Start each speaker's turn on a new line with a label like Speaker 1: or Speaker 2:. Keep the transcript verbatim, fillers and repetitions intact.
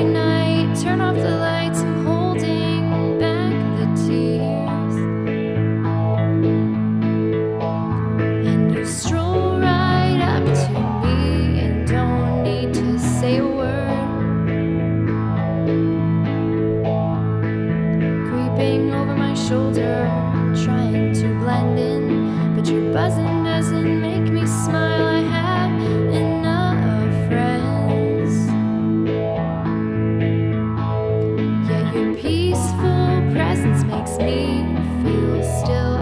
Speaker 1: late night, turn off the lights, I'm holding back the tears. And you stroll right up to me and don't need to say a word. Creeping over my shoulder, trying to blend in, but your buzzing doesn't make me smile. I have enough friends. Yeah, your peaceful presence makes me feel still.